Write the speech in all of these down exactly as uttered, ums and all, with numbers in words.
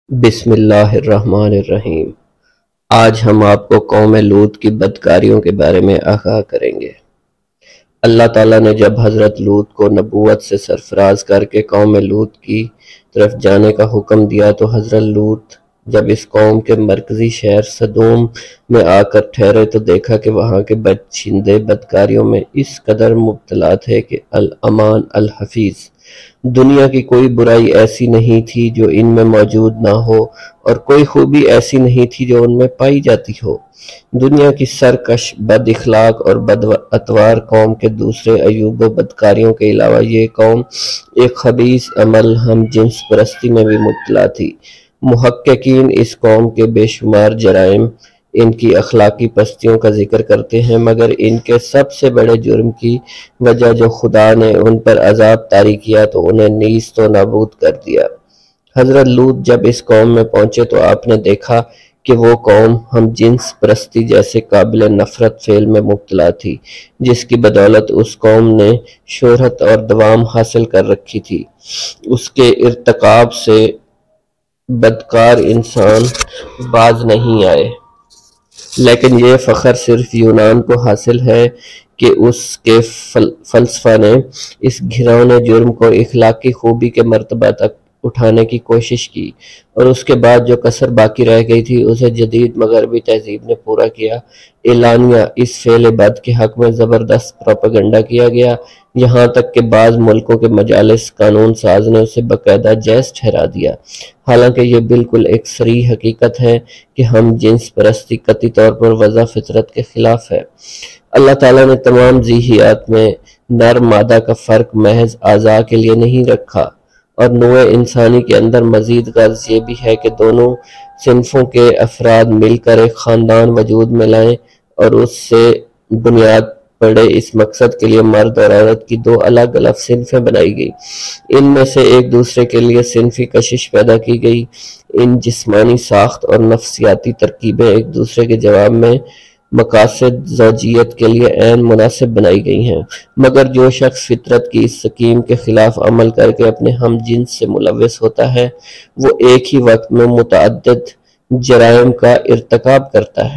بسم اللہ الرحمن الرحیم۔ آج ہم آپ کو قوم لوط کی بدکاریوں کے بارے میں آگاہ کریں گے۔ اللہ تعالیٰ نے جب حضرت لوط کو نبوت سے سرفراز کر کے قوم لوط کی طرف جانے کا حکم دیا تو حضرت لوط جب اس قوم کے مرکزی شہر سدوم میں آ کر ٹھہرے تو دیکھا کہ وہاں کے بچھندے بدکاریوں میں اس قدر مبتلا تھے کہ الامان الحفیظ، دنیا کی کوئی برائی ایسی نہیں تھی جو ان میں موجود نہ ہو اور کوئی خوبی ایسی نہیں تھی جو ان میں پائی جاتی ہو۔ دنیا کی سرکش، بد اخلاق اور بد اتوار قوم کے دوسرے عیوب و بدکاریوں کے علاوہ یہ قوم ایک خبیث عمل ہم جنس پرستی میں بھی مبتلا تھی۔ محققین اس قوم کے بے شمار جرائم، ان کی اخلاقی پستیوں کا ذکر کرتے ہیں، مگر ان کے سب سے بڑے جرم کی وجہ جو خدا نے ان پر عذاب طاری کیا تو انہیں نیست و نابود کر دیا۔ حضرت لوط جب اس قوم میں پہنچے تو آپ نے دیکھا کہ وہ قوم ہم جنس پرستی جیسے قابل نفرت فعل میں مبتلا تھی، جس کی بدولت اس قوم نے شہرت اور دوام حاصل کر رکھی تھی۔ اس کے ارتکاب سے بدکار انسان باز نہیں آئے، لیکن یہ فخر صرف یونان کو حاصل ہے کہ اس کے فل فلسفہ نے اس گھرونے جرم کو اخلاقی خوبی کے مرتبہ تک اٹھانے کی کوشش کی، اور اس کے بعد جو کسر باقی رہ گئی تھی اسے جدید مغربی تہذیب نے پورا کیا۔ اعلانیہ اس فعل بد کے حق میں زبردست پروپیگنڈا کیا گیا، یہاں تک کہ بعض ملکوں کے مجالس قانون ساز نے اسے باقاعدہ جائز ٹھہرا دیا، حالانکہ یہ بالکل ایک صریح حقیقت ہے کہ ہم جنس پرستی قطعی طور پر وضع فطرت کے خلاف ہے۔ اللہ تعالیٰ نے تمام ذیحیات میں نر مادہ کا فرق محض اعضاء کے لیے نہیں رکھا، اور نوع انسانی کے اندر مزید غرض یہ بھی ہے کہ دونوں صنفوں کے افراد مل کر ایک خاندان وجود میں لائیں، اور اس سے بنیاد پڑے اس مقصد کے لیے مرد اور عورت کی دو الگ الگ صنفیں بنائی گئی، ان میں سے ایک دوسرے کے لیے صنفی کشش پیدا کی گئی۔ ان جسمانی ساخت اور نفسیاتی ترکیبیں ایک دوسرے کے جواب میں مقاصد زوجیت کے لیے عین مناسب بنائی گئی ہیں، مگر جو شخص فطرت کی اس سکیم کے خلاف عمل کر کے اپنے ہم جنس سے ملوث ہوتا ہے وہ ایک ہی وقت میں متعدد جرائم کا ارتکاب کرتا ہے۔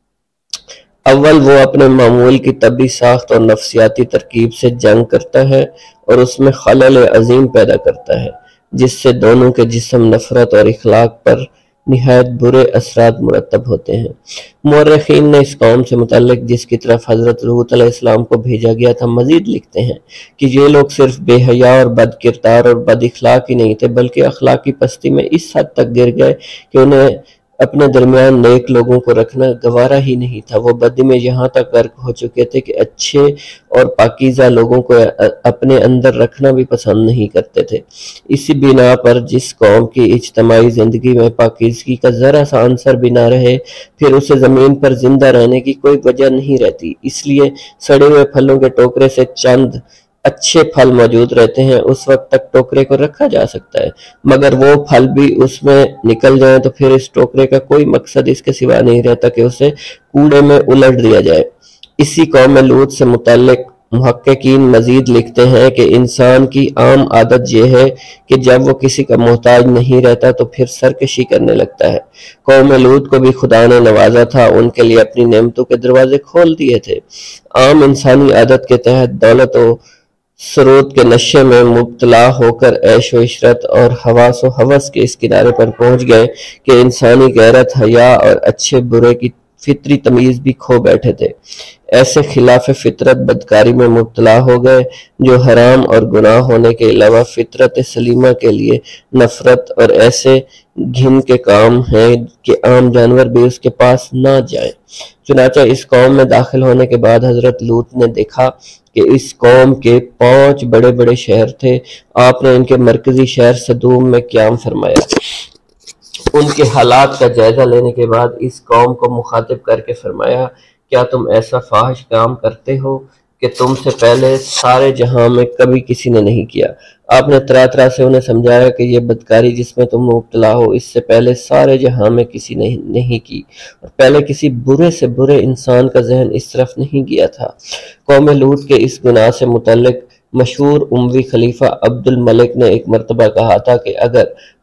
اول وہ اپنے معمول کی طبعی ساخت اور نفسیاتی ترکیب سے جنگ کرتا ہے اور اس میں خلل عظیم پیدا کرتا ہے، جس سے دونوں کے جسم، نفرت اور اخلاق پر نہایت برے اثرات مرتب ہوتے ہیں۔ مورخین نے اس قوم سے متعلق جس کی طرف حضرت لوط علیہ السلام کو بھیجا گیا تھا مزید لکھتے ہیں کہ یہ لوگ صرف بے حیا اور بد کردار اور بد اخلاق ہی نہیں تھے، بلکہ اخلاقی پستی میں اس حد تک گر گئے کہ انہیں اپنے درمیان نیک لوگوں کو رکھنا گوارا ہی نہیں تھا۔ وہ بدی میں یہاں تک غرق ہو چکے تھے کہ اچھے اور پاکیزہ لوگوں کو اپنے اندر رکھنا بھی پسند نہیں کرتے تھے۔ اسی بنا پر جس قوم کی اجتماعی زندگی میں پاکیزگی کا ذرا سا عنصر بھی نہ رہے، پھر اسے زمین پر زندہ رہنے کی کوئی وجہ نہیں رہتی۔ اس لیے سڑے ہوئے پھلوں کے ٹوکرے سے چند اچھے پھل موجود رہتے ہیں، اس وقت تک ٹوکرے کو رکھا جا سکتا ہے، مگر وہ پھل بھی اس میں نکل جائیں تو پھر اس ٹوکرے کا کوئی مقصد اس کے سوا نہیں رہتا کہ اسے کوڑے میں الٹ دیا جائے۔ اسی قوم لوط سے متعلق محققین مزید لکھتے ہیں کہ انسان کی عام عادت یہ ہے کہ جب وہ کسی کا محتاج نہیں رہتا تو پھر سرکشی کرنے لگتا ہے۔ قوم لوط کو بھی خدا نے نوازا تھا، ان کے لیے اپنی نعمتوں کے دروازے کھول دیے تھے۔ عام انسانی عادت کے تحت دولت و سرود کے نشے میں مبتلا ہو کر عیش و عشرت اور حواس و ہوس کے اس کنارے پر پہنچ گئے کہ انسانی غیرت، حیا اور اچھے برے کی فطری تمیز بھی کھو بیٹھے تھے۔ ایسے خلاف فطرت بدکاری میں مبتلا ہو گئے جو حرام اور گناہ ہونے کے علاوہ فطرت سلیمہ کے لیے نفرت اور ایسے گھن کے کام ہیں کہ عام جانور بھی اس کے پاس نہ جائیں۔ چنانچہ اس قوم میں داخل ہونے کے بعد حضرت لوط نے دیکھا کہ اس قوم کے پانچ بڑے بڑے شہر تھے۔ آپ نے ان کے مرکزی شہر سدوم میں قیام فرمایا۔ ان کے حالات کا جائزہ لینے کے بعد اس قوم کو مخاطب کر کے فرمایا، کیا تم ایسا فاحش کام کرتے ہو کہ تم سے پہلے سارے جہاں میں کبھی کسی نے نہیں کیا؟ آپ نے طرح طرح سے انہیں سمجھایا کہ یہ بدکاری جس میں تم مبتلا ہو اس سے پہلے سارے جہاں میں کسی نے نہیں کی، اور پہلے کسی برے سے برے انسان کا ذہن اس طرف نہیں گیا تھا۔ قوم لوط کے اس گناہ سے متعلق مشہور اموی خلیفہ عبد الملک نے ایک مرتبہ کہا تھا کہ اگر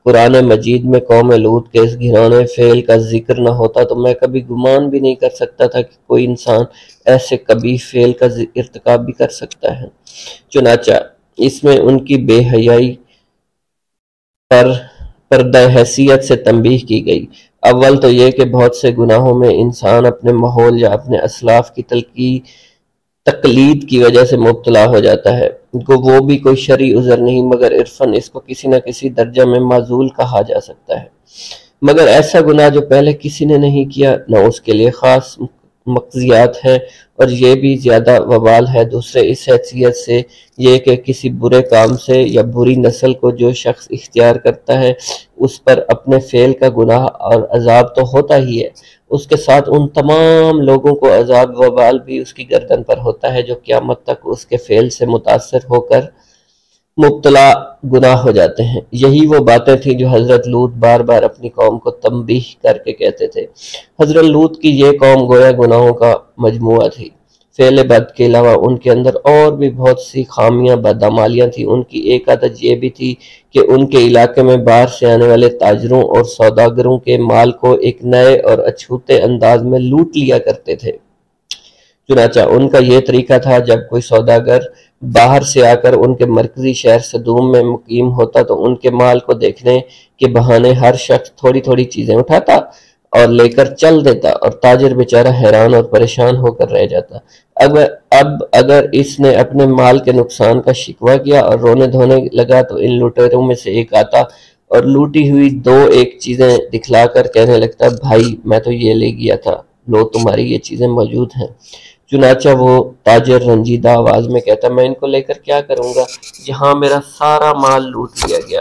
قرآن مجید میں قوم لوط کے اس گھناؤنے فعل کا ذکر نہ ہوتا تو میں کبھی گمان بھی نہیں کر سکتا تھا کہ کوئی انسان ایسے کبھی فعل کا ارتکاب بھی کر سکتا ہے۔ چنانچہ اس میں ان کی بے حیائی پر پردہ حیثیت سے تنبیہ کی گئی۔ اول تو یہ کہ بہت سے گناہوں میں انسان اپنے ماحول یا اپنے اسلاف کی تلقی تقلید کی وجہ سے مبتلا ہو جاتا ہے، وہ بھی کوئی شرعی عذر نہیں مگر عرفاً اس کو کسی نہ کسی درجہ میں معزول کہا جا سکتا ہے، مگر ایسا گناہ جو پہلے کسی نے نہیں کیا نہ اس کے لیے خاص مقضیات ہیں، اور یہ بھی زیادہ وبال ہے دوسرے اس حیثیت سے یہ کہ کسی برے کام سے یا بری نسل کو جو شخص اختیار کرتا ہے اس پر اپنے فعل کا گناہ اور عذاب تو ہوتا ہی ہے، اس کے ساتھ ان تمام لوگوں کو عذاب وبال بھی اس کی گردن پر ہوتا ہے جو قیامت تک اس کے فعل سے متاثر ہو کر مبتلا گناہ ہو جاتے ہیں۔ یہی وہ باتیں تھیں جو حضرت لوط بار بار اپنی قوم کو تنبیہ کر کے کہتے تھے۔ حضرت لوط کی یہ قوم گویا گناہوں کا مجموعہ تھی۔ فعل بد کے علاوہ ان کے اندر اور بھی بہت سی خامیاں بدعمالیاں تھیں۔ ان کی ایک عادت یہ بھی تھی کہ ان کے علاقے میں باہر سے آنے والے تاجروں اور سوداگروں کے مال کو ایک نئے اور اچھوتے انداز میں لوٹ لیا کرتے تھے۔ چنانچہ ان کا یہ طریقہ تھا جب کوئی سوداگر باہر سے آ کر ان کے مرکزی شہر صدوم میں مقیم ہوتا تو ان کے مال کو دیکھنے کے بہانے ہر شخص تھوڑی تھوڑی چیزیں اٹھاتا اور لے کر چل دیتا اور تاجر بیچارہ حیران اور پریشان ہو کر رہ جاتا۔ اب اب اگر اس نے اپنے مال کے نقصان کا شکوہ کیا اور رونے دھونے لگا تو ان لٹیروں میں سے ایک آتا اور لوٹی ہوئی دو ایک چیزیں دکھلا کر کہنے لگتا، بھائی میں تو یہ لے گیا تھا، لو تمہاری یہ چیزیں موجود ہیں۔ چنانچہ وہ تاجر رنجیدہ آواز میں کہتا، میں ان کو لے کر کیا کروں گا جہاں میرا سارا مال لوٹ لیا گیا،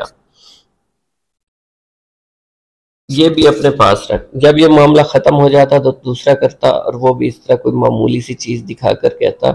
یہ بھی اپنے پاس رکھ۔ جب یہ معاملہ ختم ہو جاتا تو دوسرا کرتا اور وہ بھی اس طرح کوئی معمولی سی چیز دکھا کر کہتا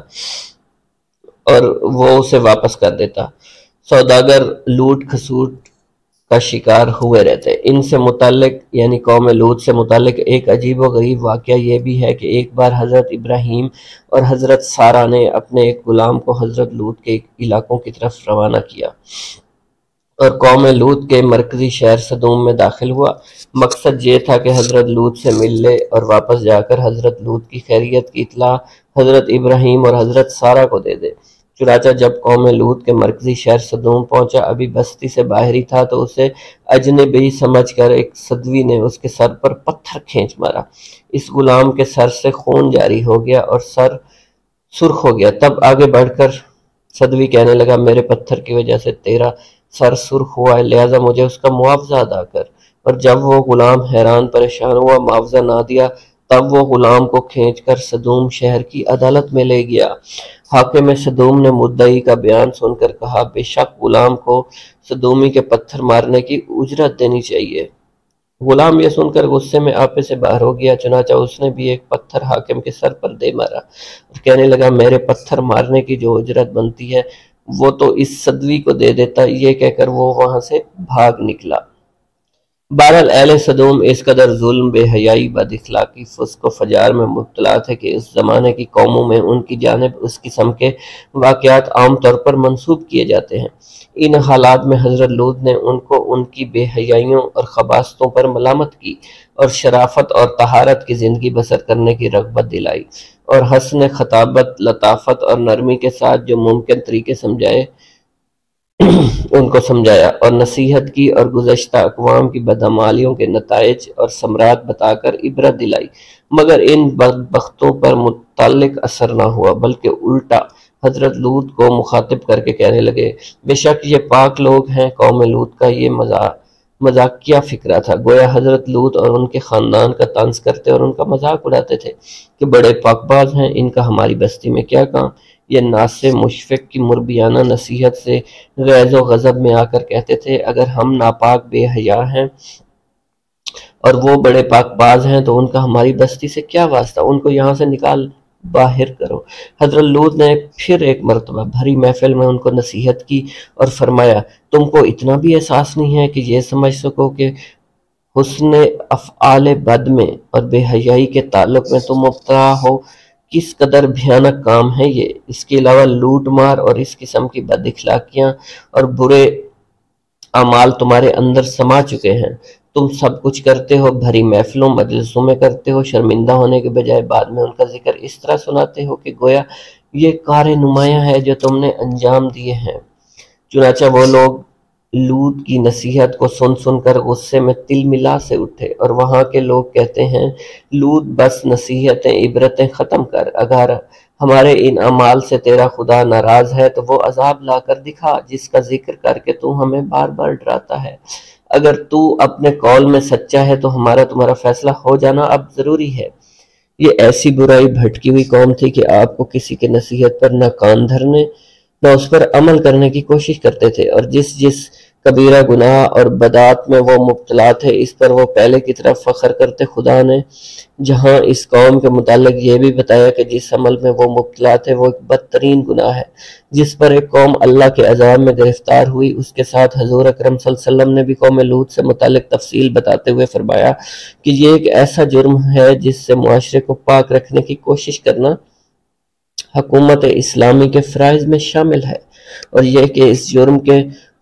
اور وہ اسے واپس کر دیتا۔ سوداگر لوٹ کھسوٹ کا شکار ہوئے رہتے۔ ان سے متعلق یعنی قوم لوط سے متعلق ایک عجیب و غریب واقعہ یہ بھی ہے کہ ایک بار حضرت ابراہیم اور حضرت سارہ نے اپنے ایک غلام کو حضرت لوط کے علاقوں کی طرف روانہ کیا اور قوم لوط کے مرکزی شہر صدوم میں داخل ہوا۔ مقصد یہ تھا کہ حضرت لوط سے مل لے اور واپس جا کر حضرت لوط کی خیریت کی اطلاع حضرت ابراہیم اور حضرت سارہ کو دے دے۔ چنانچہ جب قوم لوط کے مرکزی شہر صدوم پہنچا، ابھی بستی سے باہر ہی تھا تو اسے اجنبی سمجھ کر ایک صدوی نے اس کے سر پر پتھر کھینچ مارا۔ اس غلام کے سر سے خون جاری ہو گیا اور سر سرخ ہو گیا۔ تب آگے بڑھ کر صدوی کہنے لگا، میرے پتھر کی وجہ سے تیرا سر سرخ ہوا ہے، لہذا مجھے اس کا معاوضہ ادا کر۔ اور جب وہ غلام حیران پریشان ہوا، معاوضہ نہ دیا، تب وہ غلام کو کھینچ کر صدوم شہر کی عدالت میں لے گیا۔ حاکم صدوم نے مدعی کا بیان سن کر کہا، بے شک غلام کو صدومی کے پتھر مارنے کی اجرت دینی چاہیے۔ غلام یہ سن کر غصے میں آپے سے باہر ہو گیا، چنانچہ اس نے بھی ایک پتھر حاکم کے سر پر دے مارا اور کہنے لگا، میرے پتھر مارنے کی جو اجرت بنتی ہے وہ تو اس صدوی کو دے دیتا۔ یہ کہہ کر وہ وہاں سے بھاگ نکلا۔ بہرحال اہل صدوم اس قدر ظلم، بے حیائی، بد اخلاقی، فسق و فجار میں مبتلا تھے کہ اس زمانے کی قوموں میں ان کی جانب اس قسم کے واقعات عام طور پر منسوب کیے جاتے ہیں۔ ان حالات میں حضرت لوط نے ان کو ان کی بے حیائیوں اور خباثتوں پر ملامت کی اور شرافت اور طہارت کی زندگی بسر کرنے کی رغبت دلائی اور حسن خطابت، لطافت اور نرمی کے ساتھ جو ممکن طریقے سمجھائے ان کو سمجھایا اور نصیحت کی اور گزشتہ اقوام کی بدعمالیوں کے نتائج اور ثمرات بتا کر عبرت دلائی، مگر ان بدبختوں پر متعلق اثر نہ ہوا بلکہ الٹا حضرت لوط کو مخاطب کر کے کہنے لگے، بے شک یہ پاک لوگ ہیں۔ قوم لوط کا یہ مذاق مذاقیہ فکرہ تھا، گویا حضرت لوط اور ان کے خاندان کا طنز کرتے اور ان کا مذاق اڑاتے تھے کہ بڑے پاک باز ہیں، ان کا ہماری بستی میں کیا کام۔ یہ ناصح مشفق کی مربیانہ نصیحت سے غیظ و غضب میں آ کر کہتے تھے، اگر ہم ناپاک بے حیا ہیں اور وہ بڑے پاک باز ہیں تو ان کا ہماری بستی سے کیا واسطہ، ان کو یہاں سے نکال باہر کرو۔ حضرت لوط نے پھر ایک مرتبہ بھری محفل میں ان کو نصیحت کی اور فرمایا، تم کو اتنا بھی احساس نہیں ہے کہ یہ سمجھ سکو کہ حسن افعال بد میں اور بے حیائی کے تعلق میں تم مبتلا ہو، کس قدر بھیانک کام ہے یہ۔ اس کے علاوہ لوٹ مار اور اس قسم کی بد اخلاقیاں اور برے اعمال تمہارے اندر سما چکے ہیں، تم سب کچھ کرتے ہو، بھری محفلوں مجلسوں میں کرتے ہو، شرمندہ ہونے کے بجائے بعد میں ان کا ذکر اس طرح سناتے ہو کہ گویا یہ کار نمایاں ہے جو تم نے انجام دیے ہیں۔ چنانچہ وہ لوگ لوط کی نصیحت کو سن سن کر غصے میں تل ملا سے اٹھے، اور وہاں کے لوگ کہتے ہیں لوط بس نصیحتیں عبرتیں ختم کر، اگر ہمارے ان اعمال سے تیرا خدا ناراض ہے تو وہ عذاب لا کر دکھا جس کا ذکر کر کے تو ہمیں بار بار ڈراتا ہے، اگر تو اپنے قول میں سچا ہے تو ہمارا تمہارا فیصلہ ہو جانا اب ضروری ہے۔ یہ ایسی برائی بھٹکی ہوئی قوم تھی کہ آپ کو کسی کے نصیحت پر نہ کان دھرنے نہ اس پر عمل کرنے کی کوشش کرتے تھے، اور جس جس کبیرہ گناہ اور بدعات میں وہ مبتلا تھے اس پر وہ پہلے کی طرف فخر کرتے۔ خدا نے جہاں اس قوم کے متعلق یہ بھی بتایا کہ جس عمل میں وہ مبتلا تھے وہ ایک بدترین گناہ ہے جس پر ایک قوم اللہ کے عذاب میں گرفتار ہوئی، اس کے ساتھ حضور اکرم صلی اللہ علیہ وسلم نے بھی قوم لوط سے متعلق تفصیل بتاتے ہوئے فرمایا کہ یہ ایک ایسا جرم ہے جس سے معاشرے کو پاک رکھنے کی کوشش کرنا حکومت اسلامی کے فرائض میں شامل ہے، اور یہ کہ اس جرم کے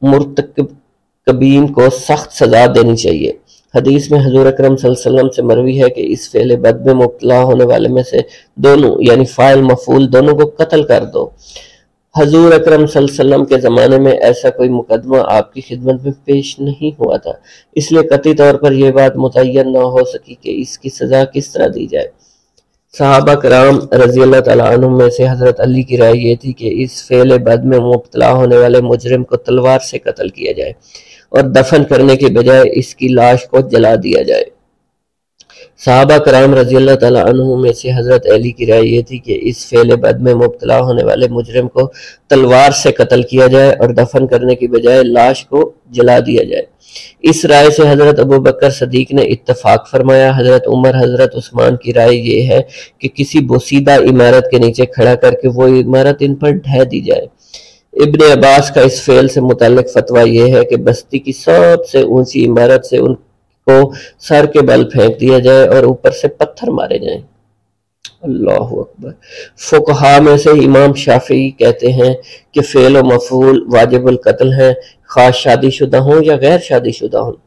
مرتکبین کو سخت سزا دینی چاہیے۔ حدیث میں حضور اکرم صلی اللہ علیہ وسلم سے مروی ہے کہ اس فعل بد میں مبتلا ہونے والے میں سے دونوں یعنی فاعل مفعول دونوں کو قتل کر دو۔ حضور اکرم صلی اللہ علیہ وسلم کے زمانے میں ایسا کوئی مقدمہ آپ کی خدمت میں پیش نہیں ہوا تھا، اس لیے قطعی طور پر یہ بات متعین نہ ہو سکی کہ اس کی سزا کس طرح دی جائے۔ صحابہ کرام رضی اللہ تعالیٰ عنہ میں سے حضرت علی کی رائے یہ تھی کہ اس فعل بد میں مبتلا ہونے والے مجرم کو تلوار سے قتل کیا جائے اور دفن کرنے کے بجائے اس کی لاش کو جلا دیا جائے۔ صحابہ کرام رضی اللہ تعالیٰ عنہ میں سے حضرت علی کی رائے یہ تھی کہ اس فعل بد میں مبتلا ہونے والے مجرم کو تلوار سے قتل کیا جائے اور دفن کرنے کی بجائے لاش کو جلا دیا جائے۔ اس رائے سے حضرت ابو بکر صدیق نے اتفاق فرمایا۔ حضرت عمر حضرت عثمان کی رائے یہ ہے کہ کسی بوسیدہ عمارت کے نیچے کھڑا کر کے وہ عمارت ان پر ڈھا دی جائے۔ ابن عباس کا اس فعل سے متعلق فتویٰ یہ ہے کہ بستی کی سب سے اونچی عمارت سے ان کو سر کے بل پھینک دیا جائے اور اوپر سے پتھر مارے جائیں۔ اللہ اکبر۔ فقہاء میں سے امام شافعی کہتے ہیں کہ فعل و مفعول واجب القتل ہیں، خاص شادی شدہ ہوں یا غیر شادی شدہ ہوں۔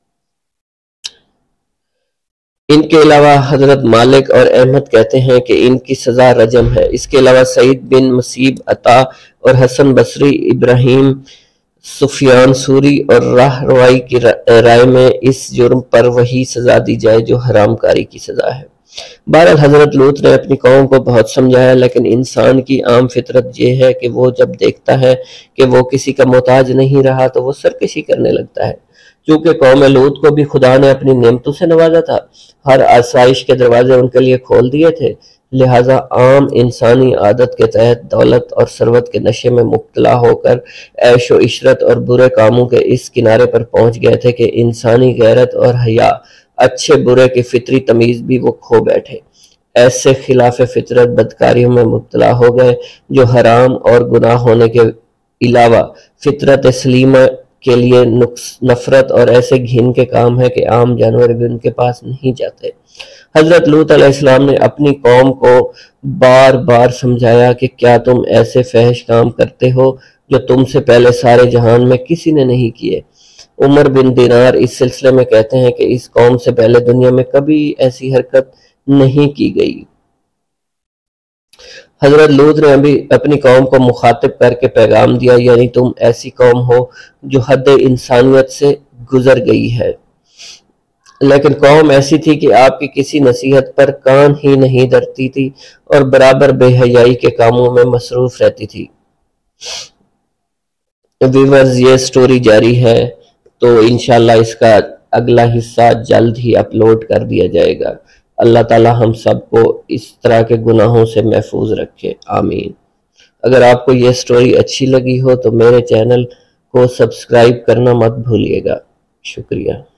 ان کے علاوہ حضرت مالک اور احمد کہتے ہیں کہ ان کی سزا رجم ہے۔ اس کے علاوہ سعید بن مسیب، عطا اور حسن بصری، ابراہیم، سفیان سوری اور راہ روائی کی رائے میں اس جرم پر وہی سزا دی جائے جو حرام کاری کی سزا ہے۔ بہرحال حضرت لوط نے اپنی قوم کو بہت سمجھایا، لیکن انسان کی عام فطرت یہ ہے کہ وہ جب دیکھتا ہے کہ وہ کسی کا محتاج نہیں رہا تو وہ سرکشی کرنے لگتا ہے۔ چونکہ قوم لوط کو بھی خدا نے اپنی نعمتوں سے نوازا تھا، ہر آسائش کے دروازے ان کے لیے کھول دیے تھے، لہٰذا عام انسانی عادت کے تحت دولت اور ثروت کے نشے میں مبتلا ہو کر عیش و عشرت اور برے کاموں کے اس کنارے پر پہنچ گئے تھے کہ انسانی غیرت اور حیا، اچھے برے کی فطری تمیز بھی وہ کھو بیٹھے۔ ایسے خلاف فطرت بدکاریوں میں مبتلا ہو گئے جو حرام اور گناہ ہونے کے علاوہ فطرت سلیمہ کے لیے نفرت اور ایسے گھن کے کام ہے کہ عام جانور بھی ان کے پاس نہیں جاتے۔ حضرت لوط علیہ السلام نے اپنی قوم کو بار بار سمجھایا کہ کیا تم ایسے فحش کام کرتے ہو جو تم سے پہلے سارے جہان میں کسی نے نہیں کیے۔ عمر بن دینار اس سلسلے میں کہتے ہیں کہ اس قوم سے پہلے دنیا میں کبھی ایسی حرکت نہیں کی گئی۔ حضرت لوط نے ابھی اپنی قوم کو مخاطب کر کے پیغام دیا، یعنی تم ایسی قوم ہو جو حد انسانیت سے گزر گئی ہے، لیکن قوم ایسی تھی کہ آپ کی کسی نصیحت پر کان ہی نہیں دھرتی تھی اور برابر بے حیائی کے کاموں میں مصروف رہتی تھی۔ ویورز، یہ سٹوری جاری ہے تو انشاءاللہ اس کا اگلا حصہ جلد ہی اپلوڈ کر دیا جائے گا۔ اللہ تعالی ہم سب کو اس طرح کے گناہوں سے محفوظ رکھے، آمین۔ اگر آپ کو یہ سٹوری اچھی لگی ہو تو میرے چینل کو سبسکرائب کرنا مت بھولیے گا۔ شکریہ۔